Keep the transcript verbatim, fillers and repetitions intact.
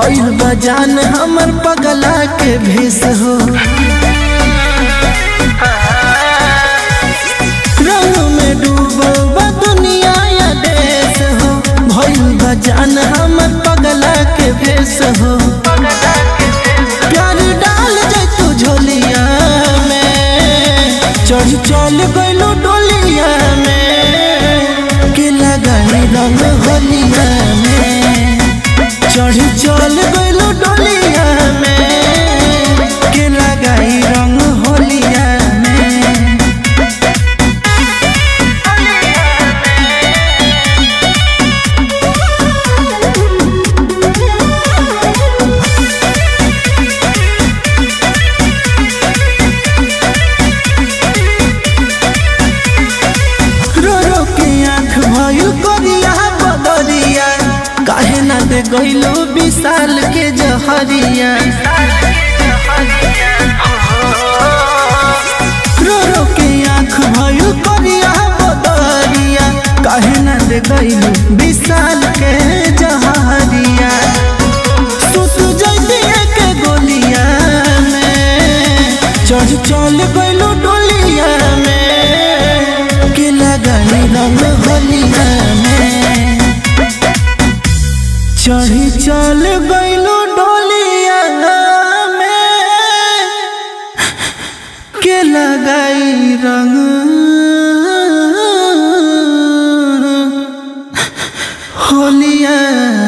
भइल बजान हमर पगला के भेस हो। रंग में डूबल बा दुनिया या देश हो, भइल बजान हमर पगला के भेस हो। प्यार डाल जाए तू झोलिया में, चढ़ चल गइलो डोलिया में, के लगाई रंग होलिया में। चढ़ चल गइलो डोलिया में, के लगाई रंग होलिया में। रो रो के आँख भइल करिया बदरिया, काहे ना दे गइलो विशाल के जहरिया। रो रो के आँख भइल करिया बदरिया, काहे ना दे गइलो विशाल के जहरिया। सुत जइती के गोलिया में, चढ़ चल गइलो डोलिया में, के लगाई रंग होलिया में। चढ़ी चल गइलो डोलिया में, के लगाई रंग होलिया।